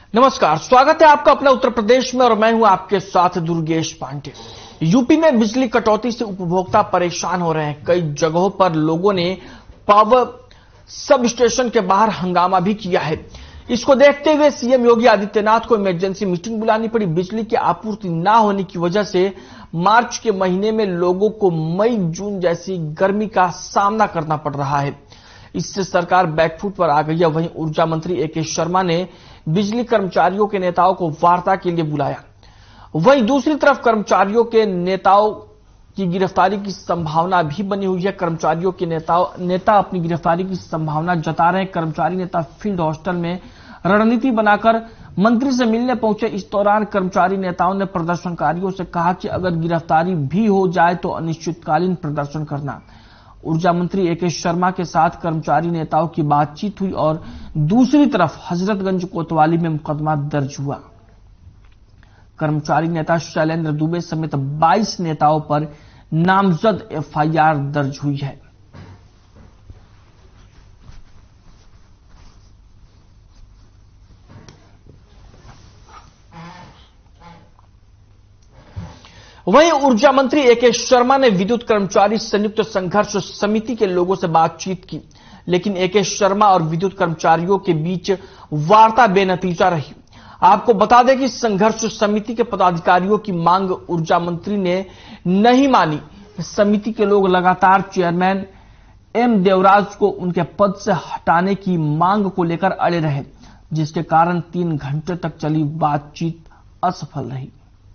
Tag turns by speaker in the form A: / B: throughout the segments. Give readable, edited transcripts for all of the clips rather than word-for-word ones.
A: नमस्कार, स्वागत है आपका अपना उत्तर प्रदेश में और मैं हूं आपके साथ दुर्गेश पांडे। यूपी में बिजली कटौती से उपभोक्ता परेशान हो रहे हैं। कई जगहों पर लोगों ने पावर सब स्टेशन के बाहर हंगामा भी किया है। इसको देखते हुए सीएम योगी आदित्यनाथ को इमरजेंसी मीटिंग बुलानी पड़ी। बिजली की आपूर्ति न होने की वजह से मार्च के महीने में लोगों को मई जून जैसी गर्मी का सामना करना पड़ रहा है। इससे सरकार बैकफुट पर आ गई है। वहीं ऊर्जा मंत्री एके शर्मा ने बिजली कर्मचारियों के नेताओं को वार्ता के लिए बुलाया। वहीं दूसरी तरफ कर्मचारियों के नेताओं की गिरफ्तारी की संभावना भी बनी हुई है। कर्मचारियों के नेता अपनी गिरफ्तारी की संभावना जता रहे हैं। कर्मचारी नेता फील्ड हॉस्टल में रणनीति बनाकर मंत्री से मिलने पहुंचे। इस दौरान कर्मचारी नेताओं ने प्रदर्शनकारियों से कहा कि अगर गिरफ्तारी भी हो जाए तो अनिश्चितकालीन प्रदर्शन करना। ऊर्जा मंत्री एके शर्मा के साथ कर्मचारी नेताओं की बातचीत हुई और दूसरी तरफ हजरतगंज कोतवाली में मुकदमा दर्ज हुआ। कर्मचारी नेता शैलेंद्र दुबे समेत 22 नेताओं पर नामजद एफआईआर दर्ज हुई है। वहीं ऊर्जा मंत्री एके शर्मा ने विद्युत कर्मचारी संयुक्त संघर्ष समिति के लोगों से बातचीत की, लेकिन एके शर्मा और विद्युत कर्मचारियों के बीच वार्ता बेनतीजा रही। आपको बता दें कि संघर्ष समिति के पदाधिकारियों की मांग ऊर्जा मंत्री ने नहीं मानी। समिति के लोग लगातार चेयरमैन एम देवराज को उनके पद से हटाने की मांग को लेकर अड़े रहे, जिसके कारण 3 घंटे तक चली बातचीत असफल रही।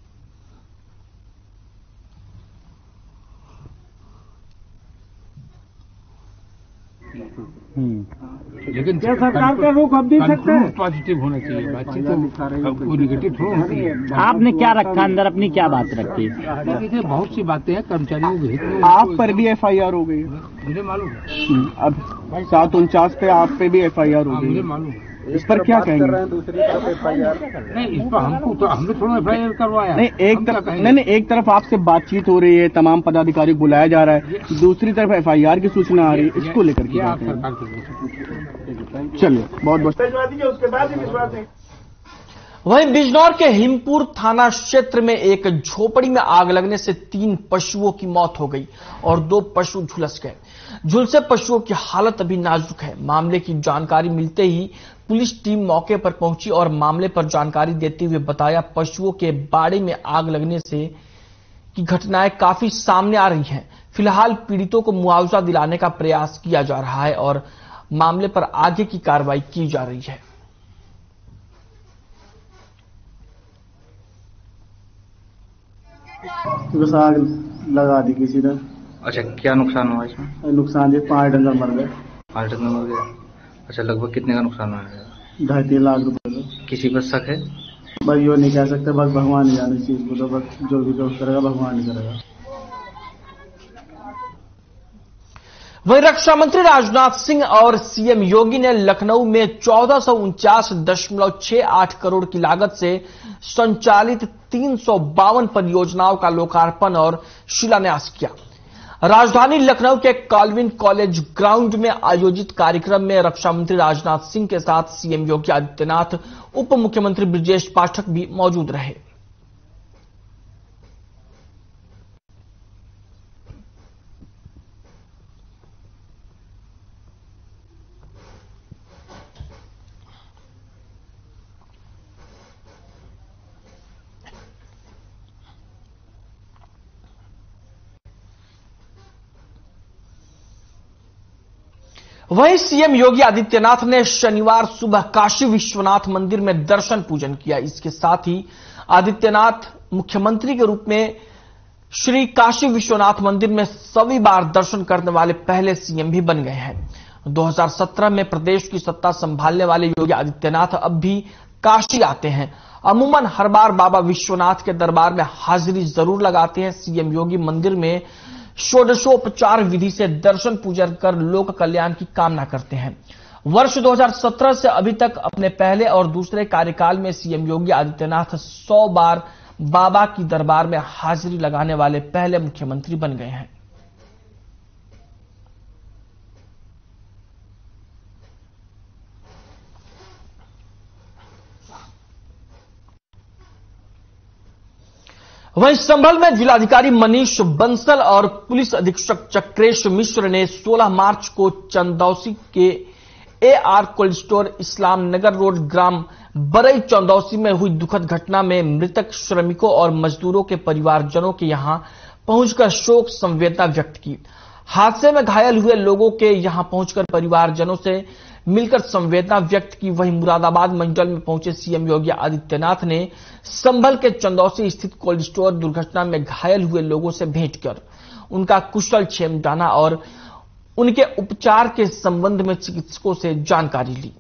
B: लेकिन क्या सरकार का रुख अब भी सकता है? पॉजिटिव होना चाहिए, बातचीत तो निगेटिव थोड़ा होती है।
C: आपने क्या रखा अंदर, अपनी क्या बात रखी?
B: देखिए, बहुत सी बातें हैं कर्मचारियों के हित में।
D: आप पर भी एफआईआर हो गई है,
B: मुझे मालूम है।
D: अब 749 पे आप पे भी एफआईआर हो गई,
B: मुझे मालूम है।
D: इस पर क्या कहेंगे?
B: दूसरी तरफ एफआईआर नहीं, इस पर हमको तो हमने थोड़ा एफआईआर करवाया
D: नहीं। एक तरफ आपसे बातचीत हो रही है, तमाम पदाधिकारी बुलाया जा रहा है, दूसरी तरफ एफआईआर की सूचना आ रही है, इसको लेकर के
B: आप सरकार के
D: चलिए बहुत बहुत
A: उसके बाद ही विश्वास है। वहीं बिजनौर के हिमपुर थाना क्षेत्र में एक झोपड़ी में आग लगने से 3 पशुओं की मौत हो गई और 2 पशु झुलस गए। झुलसे पशुओं की हालत अभी नाजुक है। मामले की जानकारी मिलते ही पुलिस टीम मौके पर पहुंची और मामले पर जानकारी देते हुए बताया, पशुओं के बाड़े में आग लगने से की घटनाएं काफी सामने आ रही हैं। फिलहाल पीड़ितों को मुआवजा दिलाने का प्रयास किया जा रहा है और मामले पर आगे की कार्रवाई की जा रही है।
D: बस आग लगा दी किसी ने।
E: अच्छा, क्या नुकसान हुआ इसमें?
D: नुकसान ये 5 डंगर मर गए।
E: 5 डंगर मर गए। अच्छा, लगभग कितने का नुकसान हुआ है?
D: 2.5-3 लाख रुपए का।
E: किसी पर शक है?
D: बस यो नहीं कह सकते, बस भगवान ही जाने चीज को, तो बस जो भी करेगा भगवान ही करेगा।
A: वहीं रक्षा मंत्री राजनाथ सिंह और सीएम योगी ने लखनऊ में 1449.68 करोड़ की लागत से संचालित 352 परियोजनाओं का लोकार्पण और शिलान्यास किया। राजधानी लखनऊ के कॉल्विन कॉलेज ग्राउंड में आयोजित कार्यक्रम में रक्षा मंत्री राजनाथ सिंह के साथ सीएम योगी आदित्यनाथ, उप मुख्यमंत्री ब्रजेश पाठक भी मौजूद रहे। वहीं सीएम योगी आदित्यनाथ ने शनिवार सुबह काशी विश्वनाथ मंदिर में दर्शन पूजन किया। इसके साथ ही आदित्यनाथ मुख्यमंत्री के रूप में श्री काशी विश्वनाथ मंदिर में सभी बार दर्शन करने वाले पहले सीएम भी बन गए हैं। 2017 में प्रदेश की सत्ता संभालने वाले योगी आदित्यनाथ अब भी काशी आते हैं। अमूमन हर बार बाबा विश्वनाथ के दरबार में हाजिरी जरूर लगाते हैं। सीएम योगी मंदिर में षोडशोपचार विधि से दर्शन पूजन कर लोक कल्याण की कामना करते हैं। वर्ष 2017 से अभी तक अपने पहले और दूसरे कार्यकाल में सीएम योगी आदित्यनाथ 100 बार बाबा की दरबार में हाजिरी लगाने वाले पहले मुख्यमंत्री बन गए हैं। वहीं संभल में जिलाधिकारी मनीष बंसल और पुलिस अधीक्षक चक्रेश मिश्र ने 16 मार्च को चंदौसी के AR cold store Islam Nagar road ग्राम बरई चंदौसी में हुई दुखद घटना में मृतक श्रमिकों और मजदूरों के परिवारजनों के यहां पहुंचकर शोक संवेदना व्यक्त की। हादसे में घायल हुए लोगों के यहां पहुंचकर परिवारजनों से मिलकर संवेदना व्यक्त की। वहीं मुरादाबाद मंडल में पहुंचे सीएम योगी आदित्यनाथ ने संभल के चंदौसी स्थित कोल्ड स्टोर दुर्घटना में घायल हुए लोगों से भेंट कर उनका कुशल क्षेम जाना और उनके उपचार के संबंध में चिकित्सकों से जानकारी ली।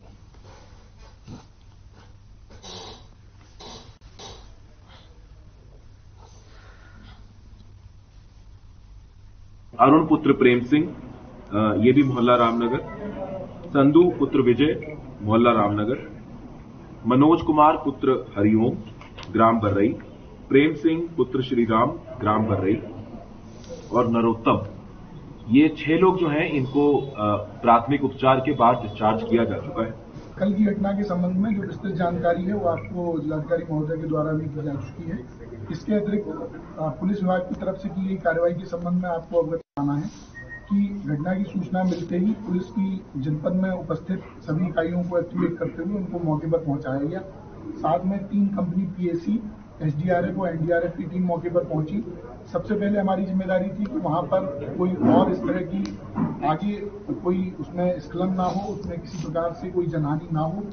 F: अरुण पुत्र प्रेम सिंह, ये भी मोहल्ला रामनगर, संधू पुत्र विजय, मोहल्ला रामनगर, मनोज कुमार पुत्र हरिओम, ग्राम बर्रई, प्रेम सिंह पुत्र श्रीराम, ग्राम बर्रई और नरोत्तम, ये 6 लोग जो हैं इनको प्राथमिक उपचार के बाद डिस्चार्ज किया जा चुका है।
G: कल की घटना के संबंध में जो विस्तृत जानकारी है वो आपको जिलाधिकारी महोदय के द्वारा भी दी जा चुकी है। इसके अतिरिक्त पुलिस विभाग की तरफ से की गई कार्रवाई के संबंध में आपको अवगत कराना है कि घटना की सूचना मिलते ही पुलिस की जनपद में उपस्थित सभी इकाइयों को एक्टिवेट करते हुए उनको मौके पर पहुंचाया गया। साथ में 3 कंपनी PAC, SDRF और NDRF की टीम मौके पर पहुंची। सबसे पहले हमारी जिम्मेदारी थी कि वहां पर कोई और इस तरह की आगे कोई उसमें स्खलन ना हो, उसमें किसी प्रकार से कोई जनहानि ना हो।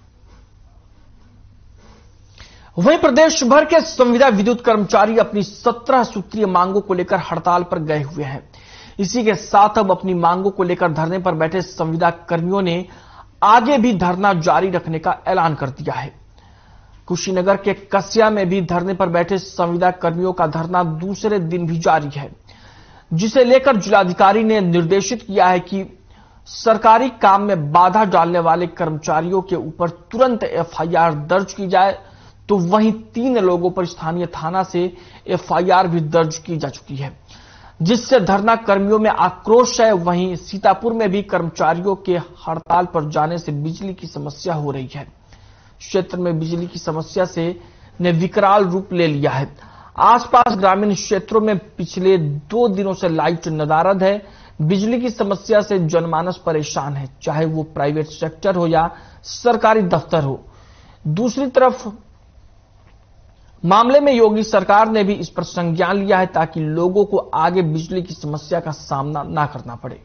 A: वहीं प्रदेश भर के संविदा विद्युत कर्मचारी अपनी 17 सूत्रीय मांगों को लेकर हड़ताल पर गए हुए हैं। इसी के साथ अब अपनी मांगों को लेकर धरने पर बैठे संविदा कर्मियों ने आगे भी धरना जारी रखने का ऐलान कर दिया है। कुशीनगर के कसिया में भी धरने पर बैठे संविदा कर्मियों का धरना दूसरे दिन भी जारी है, जिसे लेकर जिलाधिकारी ने निर्देशित किया है कि सरकारी काम में बाधा डालने वाले कर्मचारियों के ऊपर तुरंत FIR दर्ज की जाए। तो वहीं 3 लोगों पर स्थानीय थाना से FIR भी दर्ज की जा चुकी है, जिससे धरना कर्मियों में आक्रोश है। वहीं सीतापुर में भी कर्मचारियों के हड़ताल पर जाने से बिजली की समस्या हो रही है। क्षेत्र में बिजली की समस्या ने विकराल रूप ले लिया है। आसपास ग्रामीण क्षेत्रों में पिछले 2 दिनों से लाइट नदारद है। बिजली की समस्या से जनमानस परेशान है, चाहे वो प्राइवेट सेक्टर हो या सरकारी दफ्तर हो। दूसरी तरफ मामले में योगी सरकार ने भी इस पर संज्ञान लिया है ताकि लोगों को आगे बिजली की समस्या का सामना ना करना पड़े।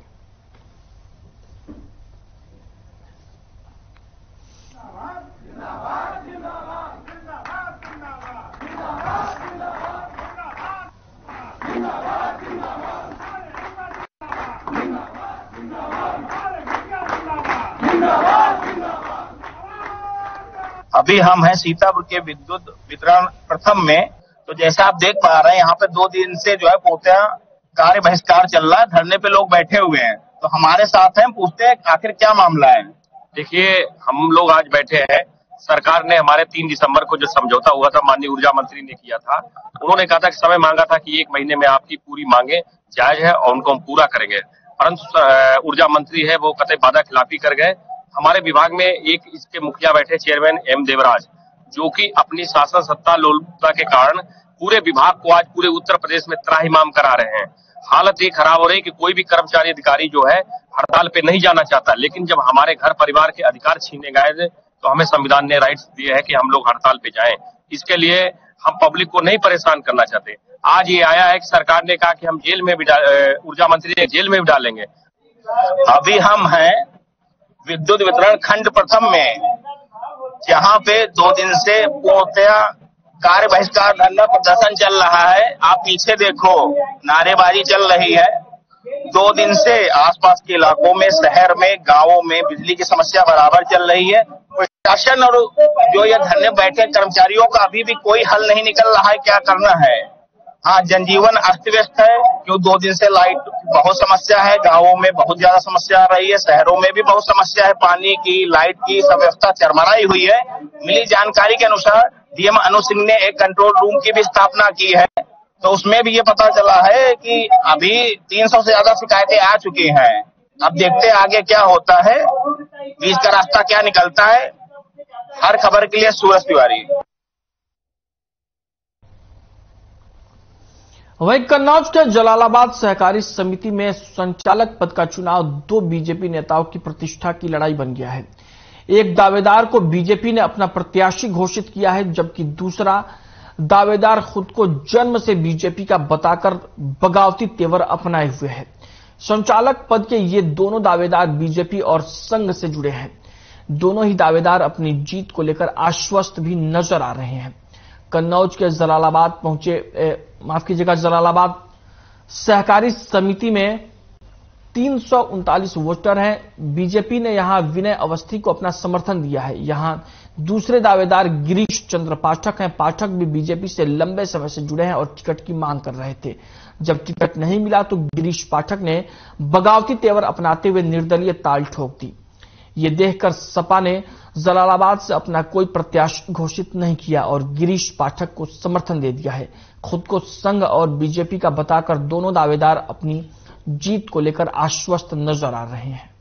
H: अभी हम हैं सीतापुर के विद्युत वितरण प्रथम में। तो जैसा आप देख पा रहे हैं यहाँ पे 2 दिन से जो है पूर्णतः कार्य बहिष्कार चल रहा है, धरने पे लोग बैठे हुए हैं। तो हमारे साथ हैं, पूछते हैं आखिर क्या मामला है।
I: देखिए, हम लोग आज बैठे हैं, सरकार ने हमारे 3 दिसंबर को जो समझौता हुआ था, माननीय ऊर्जा मंत्री ने किया था, उन्होंने कहा था कि समय मांगा था कि 1 महीने में आपकी पूरी मांगे जायज है और उनको हम पूरा करेंगे। परंतु ऊर्जा मंत्री है वो कतई वादा खिलाफी कर गए। हमारे विभाग में एक इसके मुखिया बैठे चेयरमैन M देवराज, जो कि अपनी शासन सत्ता लोलुपता के कारण पूरे विभाग को आज पूरे उत्तर प्रदेश में त्राहिमाम करा रहे हैं। हालत ये खराब हो रही है कि कोई भी कर्मचारी अधिकारी जो है हड़ताल पे नहीं जाना चाहता, लेकिन जब हमारे घर परिवार के अधिकार छीने गए तो हमें संविधान ने राइट्स दिए हैं कि हम लोग हड़ताल पे जाएं। इसके लिए हम पब्लिक को नहीं परेशान करना चाहते। आज ये आया है कि सरकार ने कहा कि हम जेल में भी ऊर्जा मंत्री ने जेल में भी डालेंगे।
H: अभी हम हैं विद्युत वितरण खंड प्रथम में, जहाँ पे 2 दिन से पूर्णतः कार्य बहिष्कार धरना प्रदर्शन चल रहा है। आप पीछे देखो, नारेबाजी चल रही है। 2 दिन से आसपास के इलाकों में, शहर में, गांवों में बिजली की समस्या बराबर चल रही है। प्रशासन और जो ये धरने बैठे कर्मचारियों का अभी भी कोई हल नहीं निकल रहा है, क्या करना है। हाँ, जनजीवन अस्त व्यस्त है, क्यों 2 दिन से लाइट बहुत समस्या है, गांवों में बहुत ज्यादा समस्या आ रही है, शहरों में भी बहुत समस्या है, पानी की, लाइट की सब व्यवस्था चरमराई हुई है। मिली जानकारी के अनुसार DM अनु सिंह ने एक कंट्रोल रूम की भी स्थापना की है, तो उसमें भी ये पता चला है कि अभी 300 से ज्यादा शिकायतें आ चुकी हैं। अब देखते हैं आगे क्या होता है, बीच का रास्ता क्या निकलता है। हर खबर के लिए सूरज तिवारी।
A: वहीं कन्नौज के जलालाबाद सहकारी समिति में संचालक पद का चुनाव 2 बीजेपी नेताओं की प्रतिष्ठा की लड़ाई बन गया है। एक दावेदार को बीजेपी ने अपना प्रत्याशी घोषित किया है, जबकि दूसरा दावेदार खुद को जन्म से बीजेपी का बताकर बगावती तेवर अपनाए हुए है। संचालक पद के ये दोनों दावेदार बीजेपी और संघ से जुड़े हैं। दोनों ही दावेदार अपनी जीत को लेकर आश्वस्त भी नजर आ रहे हैं। कन्नौज के जलालाबाद जलालाबाद सहकारी समिति में 339 वोटर हैं। बीजेपी ने यहां विनय अवस्थी को अपना समर्थन दिया है। यहां दूसरे दावेदार गिरीश चंद्र पाठक हैं। पाठक भी बीजेपी से लंबे समय से जुड़े हैं और टिकट की मांग कर रहे थे। जब टिकट नहीं मिला तो गिरीश पाठक ने बगावती तेवर अपनाते हुए निर्दलीय ताल ठोक दी। ये देखकर सपा ने जलालाबाद से अपना कोई प्रत्याशी घोषित नहीं किया और गिरीश पाठक को समर्थन दे दिया है। खुद को संघ और बीजेपी का बताकर दोनों दावेदार अपनी जीत को लेकर आश्वस्त नजर आ रहे हैं।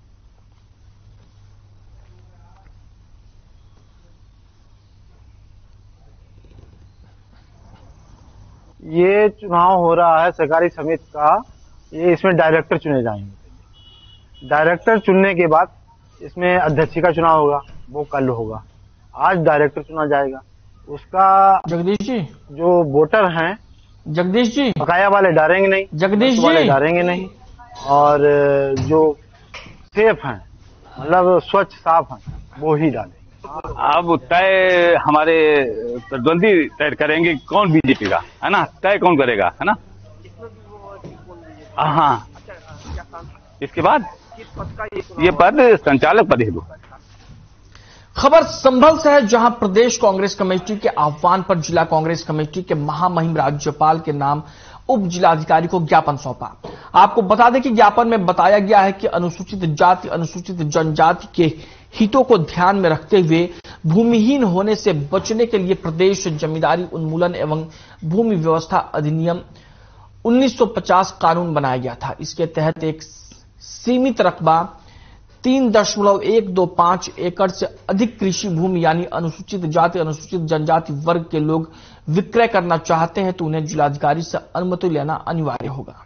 J: ये चुनाव हो रहा है सहकारी समिति का। ये इसमें डायरेक्टर चुने जाएंगे। डायरेक्टर चुनने के बाद इसमें अध्यक्ष का चुनाव होगा, वो कल होगा। आज डायरेक्टर चुना जाएगा। उसका
A: जगदीश जी
J: जो वोटर हैं,
A: जगदीश जी
J: बकाया वाले डालेंगे नहीं,
A: जगदीश जी
J: वाले डालेंगे नहीं, और जो सेफ हैं मतलब स्वच्छ साफ हैं वो ही डालेंगे।
K: अब तय हमारे प्रतिद्वंदी तय करेंगे कौन बीजेपी का, है ना, तय कौन करेगा, है ना। हाँ, इसके बाद ये पद संचालक पद है।
A: खबर संभल से है, जहां प्रदेश कांग्रेस कमेटी के आह्वान पर जिला कांग्रेस कमेटी के महामहिम राज्यपाल के नाम उप जिलाधिकारी को ज्ञापन सौंपा। आपको बता दें कि ज्ञापन में बताया गया है कि अनुसूचित जाति अनुसूचित जनजाति के हितों को ध्यान में रखते हुए भूमिहीन होने से बचने के लिए प्रदेश जमींदारी उन्मूलन एवं भूमि व्यवस्था अधिनियम 1950 कानून बनाया गया था। इसके तहत एक सीमित रकबा 3.125 एकड़ से अधिक कृषि भूमि यानी अनुसूचित जाति अनुसूचित जनजाति वर्ग के लोग विक्रय करना चाहते हैं तो उन्हें जिलाधिकारी से अनुमति लेना अनिवार्य होगा।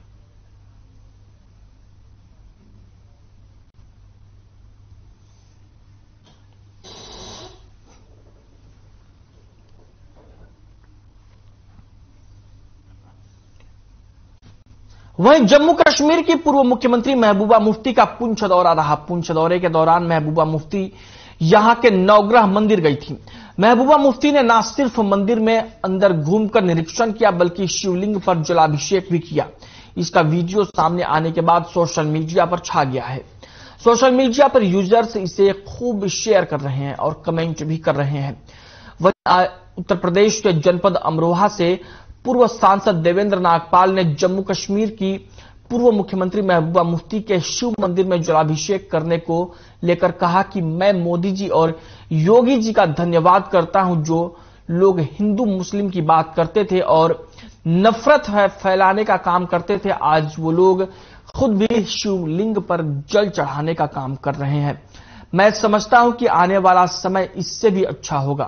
A: वहीं जम्मू कश्मीर की पूर्व मुख्यमंत्री महबूबा मुफ्ती का पुंछ दौरा रहा। पुंछ दौरे के दौरान महबूबा मुफ्ती यहां के नवग्रह मंदिर गई थी। महबूबा मुफ्ती ने न सिर्फ मंदिर में अंदर घूमकर निरीक्षण किया बल्कि शिवलिंग पर जलाभिषेक भी किया। इसका वीडियो सामने आने के बाद सोशल मीडिया पर छा गया है। सोशल मीडिया पर यूजर्स इसे खूब शेयर कर रहे हैं और कमेंट भी कर रहे हैं। वहीं उत्तर प्रदेश के जनपद अमरोहा से पूर्व सांसद देवेंद्र नागपाल ने जम्मू कश्मीर की पूर्व मुख्यमंत्री महबूबा मुफ्ती के शिव मंदिर में जलाभिषेक करने को लेकर कहा कि मैं मोदी जी और योगी जी का धन्यवाद करता हूं, जो लोग हिंदू मुस्लिम की बात करते थे और नफरत फैलाने का काम करते थे, आज वो लोग खुद भी शिवलिंग पर जल चढ़ाने का काम कर रहे हैं। मैं समझता हूं कि आने वाला समय इससे भी अच्छा होगा।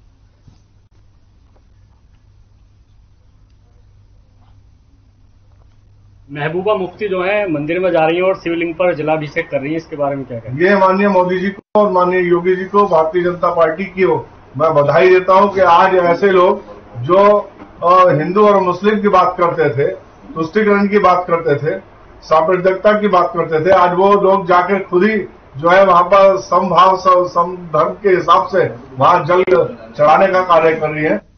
L: महबूबा मुफ्ती जो है मंदिर में जा रही है और शिवलिंग पर जलाभिषेक कर रही है, इसके बारे में क्या कहें?
M: ये माननीय मोदी जी को और माननीय योगी जी को, भारतीय जनता पार्टी की मैं बधाई देता हूं कि आज ऐसे लोग जो हिंदू और मुस्लिम की बात करते थे, तुष्टीकरण की बात करते थे, साम्प्रदायिकता की बात करते थे, आज वो लोग जाकर खुद ही जो है वहां पर समभाव समधर्म के हिसाब से वहां जल चढ़ाने का कार्य कर रही है।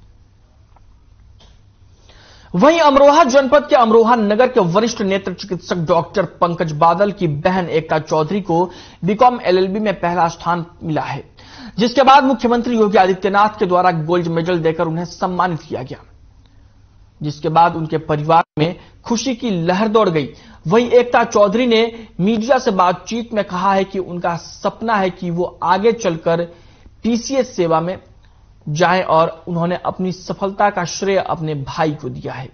A: वहीं अमरोहा जनपद के अमरोहा नगर के वरिष्ठ नेत्र चिकित्सक डॉक्टर पंकज बादल की बहन एकता चौधरी को बीकॉम एलएलबी में पहला स्थान मिला है, जिसके बाद मुख्यमंत्री योगी आदित्यनाथ के द्वारा गोल्ड मेडल देकर उन्हें सम्मानित किया गया, जिसके बाद उनके परिवार में खुशी की लहर दौड़ गई। वहीं एकता चौधरी ने मीडिया से बातचीत में कहा है कि उनका सपना है कि वो आगे चलकर पीसीएस सेवा में जाएं और उन्होंने अपनी सफलता का श्रेय अपने भाई को दिया है।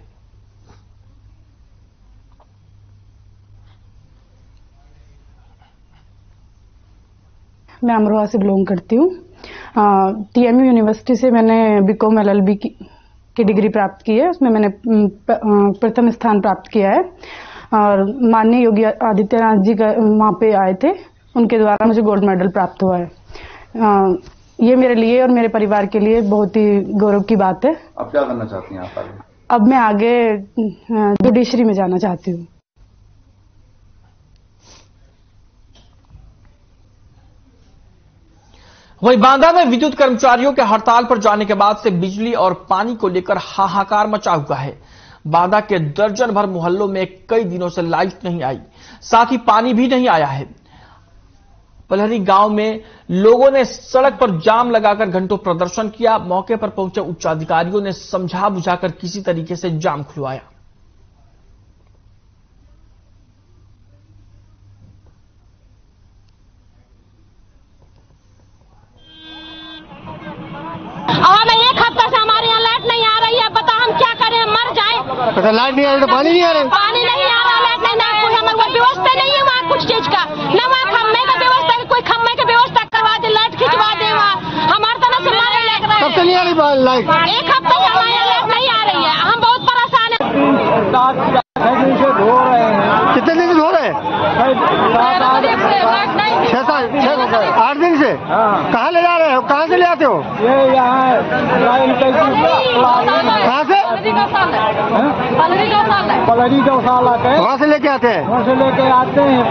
N: मैं अमरोहा से बिलोंग करती हूँ। टीएमयू यूनिवर्सिटी से मैंने बीकॉम एलएलबी की डिग्री प्राप्त की है, उसमें मैंने प्रथम स्थान प्राप्त किया है। और माननीय योगी आदित्यनाथ जी का वहाँ पे आए थे, उनके द्वारा मुझे गोल्ड मेडल प्राप्त हुआ है। ये मेरे लिए और मेरे परिवार के लिए बहुत ही गौरव की बात है।
O: अब क्या करना चाहती हैं आप आगे?
N: अब मैं आगे जुडिशरी में जाना चाहती हूँ।
A: वहीं बांदा में विद्युत कर्मचारियों के हड़ताल पर जाने के बाद से बिजली और पानी को लेकर हाहाकार मचा हुआ है। बांदा के दर्जन भर मोहल्लों में कई दिनों से लाइट नहीं आई, साथ ही पानी भी नहीं आया है। पलहरी गांव में लोगों ने सड़क पर जाम लगाकर घंटों प्रदर्शन किया। मौके पर पहुंचे उच्चाधिकारियों ने समझा बुझाकर किसी तरीके से जाम खुलवाया।
P: और एक हफ्ते से हमारे यहाँ लाइट नहीं आ रही है। बता हम क्या करें, मर जाए।
J: पता लाइट नहीं आ रही तो पानी नहीं आ रहा,
P: पानी नहीं आ रहा, लाइट नहीं आ रहा। हमारे व्यवस्था नहीं है वहाँ कुछ चीज का, न वहाँ खम्भे का व्यवस्था, कोई खम्भे की व्यवस्था करवा दे, लाइट खिंचवा दे। वहाँ हमारे तरह से मारे लग रहे हैं।
J: कब से नहीं आ रही लाइट?
P: एक हफ्ते से हमारे यहाँ लाइट नहीं आ रही है, हम बहुत परेशान है।
J: कितने दिन से धो रहे हैं? 8 दिन से। कहाँ ले जा रहे हो, कहाँ से ले आते हो?
P: ये यहाँ
J: कहाँ से?
P: पलरी गौशाला है,
J: वहाँ से लेके आते हैं।
P: वहाँ से लेके आते हैं।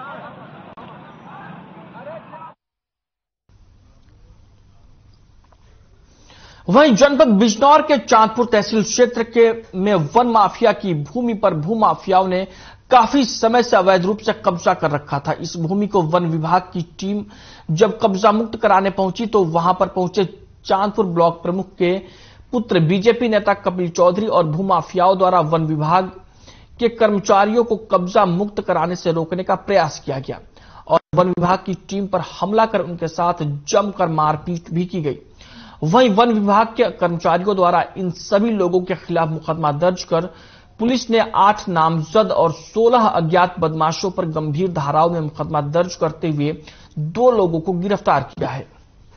A: वहीं जनपद बिजनौर के चांदपुर तहसील क्षेत्र के में वन माफिया की भूमि पर भूमाफियाओं ने काफी समय से अवैध रूप से कब्जा कर रखा था। इस भूमि को वन विभाग की टीम जब कब्जा मुक्त कराने पहुंची तो वहां पर पहुंचे चांदपुर ब्लॉक प्रमुख के पुत्र बीजेपी नेता कपिल चौधरी और भूमाफियाओं द्वारा वन विभाग के कर्मचारियों को कब्जा मुक्त कराने से रोकने का प्रयास किया गया और वन विभाग की टीम पर हमला कर उनके साथ जमकर मारपीट भी की गई। वहीं वन विभाग के कर्मचारियों द्वारा इन सभी लोगों के खिलाफ मुकदमा दर्ज कर पुलिस ने 8 नामजद और 16 अज्ञात बदमाशों पर गंभीर धाराओं में मुकदमा दर्ज करते हुए 2 लोगों को गिरफ्तार किया है।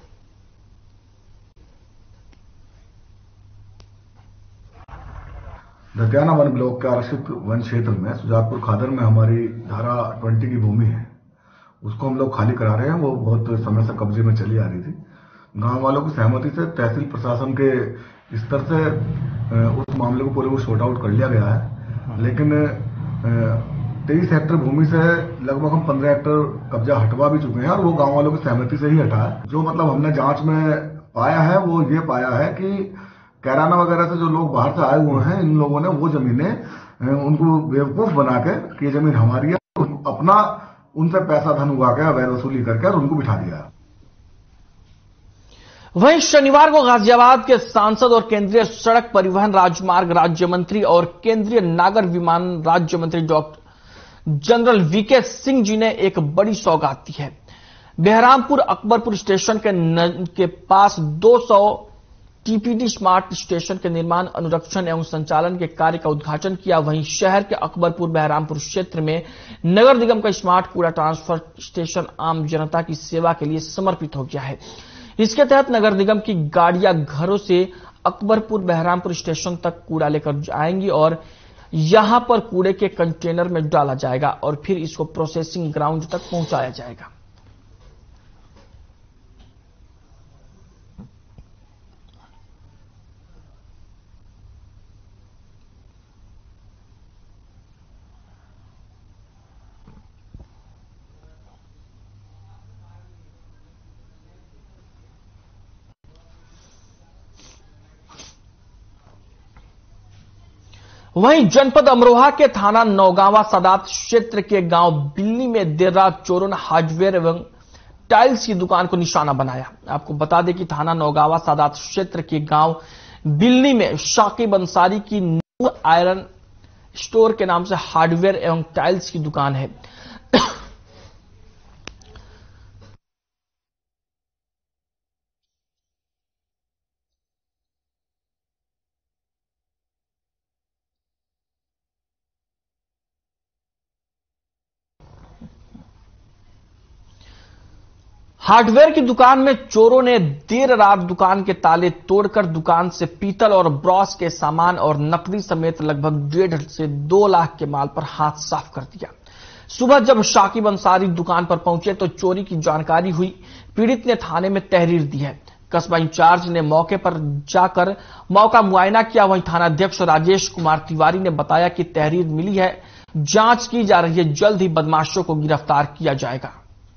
Q: दतियाना वन ब्लॉक के आरक्षित वन क्षेत्र में सुजातपुर खादर में हमारी धारा 20 की भूमि है, उसको हम लोग खाली करा रहे हैं। वो बहुत समय से कब्जे में चली आ रही थी। गांव वालों की सहमति से तहसील प्रशासन के स्तर से उस मामले को पूरे को शॉर्ट आउट कर लिया गया है। लेकिन 23 हेक्टेयर भूमि से लगभग हम 15 हेक्टेयर कब्जा हटवा भी चुके हैं और वो गांव वालों की सहमति से ही हटा है। जो मतलब हमने जांच में पाया है वो ये पाया है कि कैराना वगैरह से जो लोग बाहर से आए हुए हैं, इन लोगों ने वो जमीनें उनको बेवकूफ बना के कि ये जमीन हमारी है, अपना उनसे पैसा धन उगा के अवैध वसूली करके और उनको बिठा दिया।
A: वहीं शनिवार को गाजियाबाद के सांसद और केंद्रीय सड़क परिवहन राजमार्ग राज्य मंत्री और केंद्रीय नागर विमान राज्य मंत्री doctor general VK Singh ji ने एक बड़ी सौगात दी है। बहरामपुर अकबरपुर स्टेशन के पास 200 टीपीडी स्मार्ट स्टेशन के निर्माण, अनुरक्षण एवं संचालन के कार्य का उद्घाटन किया। वहीं शहर के अकबरपुर बहरामपुर क्षेत्र में नगर निगम का स्मार्ट कूड़ा ट्रांसफर स्टेशन आम जनता की सेवा के लिए समर्पित हो गया है। इसके तहत नगर निगम की गाड़ियां घरों से अकबरपुर बहरामपुर स्टेशन तक कूड़ा लेकर जाएंगी और यहां पर कूड़े के कंटेनर में डाला जाएगा और फिर इसको प्रोसेसिंग ग्राउंड तक पहुंचाया जाएगा। वहीं जनपद अमरोहा के थाना नौगांवा सादात क्षेत्र के गांव बिल्ली में देर रात चोरों ने हार्डवेयर एवं टाइल्स की दुकान को निशाना बनाया। आपको बता दें कि थाना नौगांवा सादात क्षेत्र के गांव बिल्ली में शाकिब अंसारी की नूर आयरन स्टोर के नाम से हार्डवेयर एवं टाइल्स की दुकान है। हार्डवेयर की दुकान में चोरों ने देर रात दुकान के ताले तोड़कर दुकान से पीतल और ब्रॉस के सामान और नकदी समेत लगभग 1.5 से 2 लाख के माल पर हाथ साफ कर दिया। सुबह जब शाकिब अंसारी दुकान पर पहुंचे तो चोरी की जानकारी हुई। पीड़ित ने थाने में तहरीर दी है। कस्बा इंचार्ज ने मौके पर जाकर मौका मुआयना किया। वहीं थानाध्यक्ष राजेश कुमार तिवारी ने बताया कि तहरीर मिली है, जांच की जा रही है, जल्द ही बदमाशों को गिरफ्तार किया जाएगा।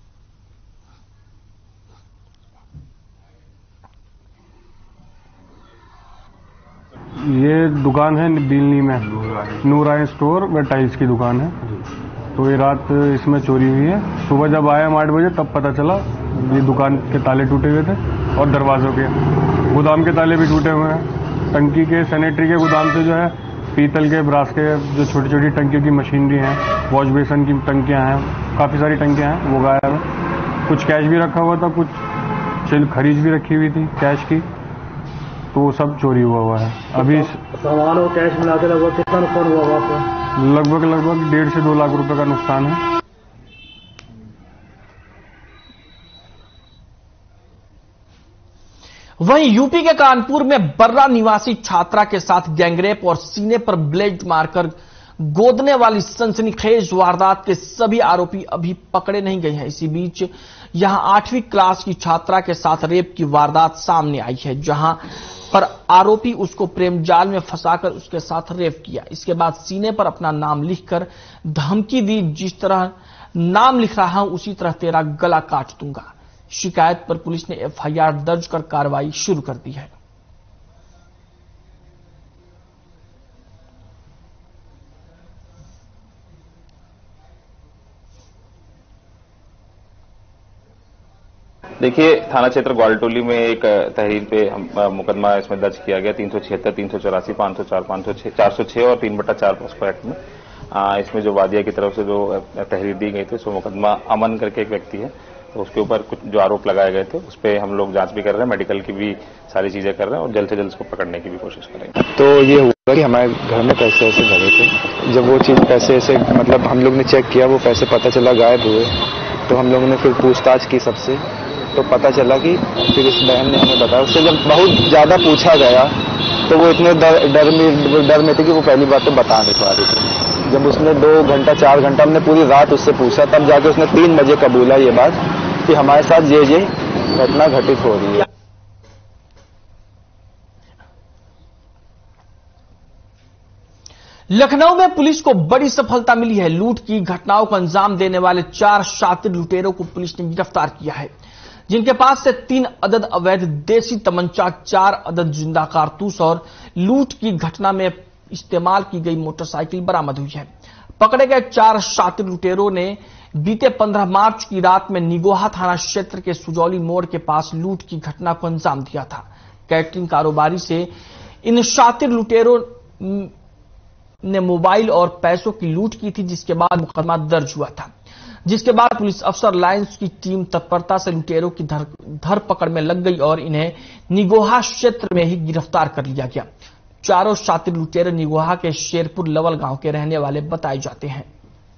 R: ये दुकान है दिल्ली में, नूराइन स्टोर व टाइल्स की दुकान है। तो ये रात इसमें चोरी हुई है। सुबह जब आया 8 बजे तब पता चला ये दुकान के ताले टूटे हुए थे और दरवाजों के, गोदाम के ताले भी टूटे हुए हैं। टंकी के सैनिटरी के गोदाम से जो है पीतल के, ब्रास के जो छोटी छोटी टंकियों की मशीनरी हैं, वॉश बेसन की टंकियां हैं, काफी सारी टंकियां हैं, वो गायब है। कुछ कैश भी रखा हुआ था, कुछ खरीद भी रखी हुई थी कैश की, तो वो सब चोरी हुआ है। अभी
L: सामान और कैश मिला के लगभग कितना नुकसान हुआ आपको?
R: लगभग 1.5 से 2 लाख रुपए का नुकसान है।
A: वहीं यूपी के कानपुर में बर्रा निवासी छात्रा के साथ गैंगरेप और सीने पर ब्लेड मारकर गोदने वाली सनसनीखेज वारदात के सभी आरोपी अभी पकड़े नहीं गए हैं। इसी बीच यहां 8वीं क्लास की छात्रा के साथ रेप की वारदात सामने आई है, जहां पर आरोपी उसको प्रेम जाल में फंसाकर उसके साथ रेप किया। इसके बाद सीने पर अपना नाम लिखकर धमकी दी, जिस तरह नाम लिख रहा हूं उसी तरह तेरा गला काट दूंगा। शिकायत पर पुलिस ने एफआईआर दर्ज कर कार्रवाई शुरू कर दी है।
S: देखिए, थाना क्षेत्र ग्वालटोली में एक तहरीर पे मुकदमा इसमें दर्ज किया गया 376, 384, 504, 506, 406 और 3/4 पॉस्को एक्ट में। इसमें जो वादिया की तरफ से जो तहरीर दी गई थी, उसमें मुकदमा अमन करके एक व्यक्ति है, तो उसके ऊपर कुछ जो आरोप लगाए गए थे उस पर हम लोग जांच भी कर रहे हैं, मेडिकल की भी सारी चीजें कर रहे हैं और जल्द से जल्द उसको पकड़ने की भी कोशिश करेंगे।
T: तो ये हुआ कि हमारे घर में पैसे ऐसे भरे थे, जब वो चीज पैसे ऐसे मतलब हम लोग ने चेक किया, वो पैसे पता चला गायब हुए। तो हम लोगों ने फिर पूछताछ की सबसे, तो पता चला कि फिर इस बहन ने हमें बताया। उससे जब बहुत ज्यादा पूछा गया तो वो इतने डर में थी कि वो पहली बात तो बता नहीं पा रही थी। जब उसने 2 घंटा 4 घंटा हमने पूरी रात उससे पूछा, तब जाके उसने 3 बजे कबूला ये बात कि हमारे साथ ये घटना घटित हो रही है।
A: लखनऊ में पुलिस को बड़ी सफलता मिली है। लूट की घटनाओं को अंजाम देने वाले 4 शातिर लुटेरों को पुलिस ने गिरफ्तार किया है, जिनके पास से 3 अदद अवैध देसी तमंचा, 4 अदद जिंदा कारतूस और लूट की घटना में इस्तेमाल की गई मोटरसाइकिल बरामद हुई है। पकड़े गए 4 शातिर लुटेरों ने बीते 15 मार्च की रात में निगोहा थाना क्षेत्र के सुजौली मोड़ के पास लूट की घटना को अंजाम दिया था। कैटरिंग कारोबारी से इन शातिर लुटेरों ने मोबाइल और पैसों की लूट की थी, जिसके बाद मुकदमा दर्ज हुआ था। जिसके बाद पुलिस अफसर लाइंस की टीम तत्परता से लुटेरों की धरपकड़ में लग गई और इन्हें निगोहा क्षेत्र में ही गिरफ्तार कर लिया गया। चारों शातिर लुटेरे निगोहा के शेरपुर लवल गांव के रहने वाले बताए जाते हैं।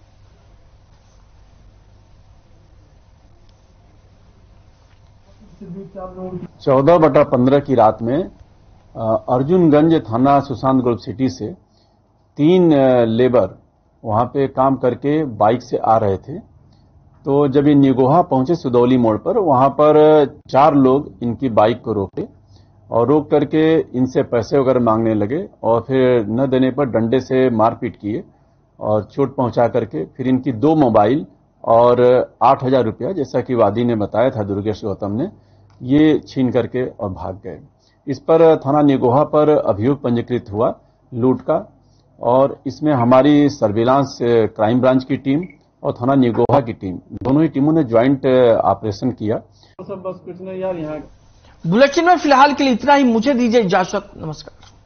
U: चौदह 14/15 की रात में अर्जुनगंज थाना सुशांत ग्रुप सिटी से 3 लेबर वहां पे काम करके बाइक से आ रहे थे। तो जब ये निगोहा पहुंचे सुदौली मोड़ पर, वहां पर 4 लोग इनकी बाइक को रोके और रोक करके इनसे पैसे वगैरह मांगने लगे और फिर न देने पर डंडे से मारपीट किए और चोट पहुंचा करके फिर इनकी 2 मोबाइल और 8,000 रुपया, जैसा कि वादी ने बताया था दुर्गेश गौतम ने, ये छीन करके और भाग गए। इस पर थाना निगोहा पर अभियोग पंजीकृत हुआ लूट का और इसमें हमारी सर्विलांस क्राइम ब्रांच की टीम और थाना निगोहा की टीम, दोनों ही टीमों ने ज्वाइंट ऑपरेशन किया।
A: बुलेटिन में फिलहाल के लिए इतना ही। मुझे दीजिए इजाजत। नमस्कार।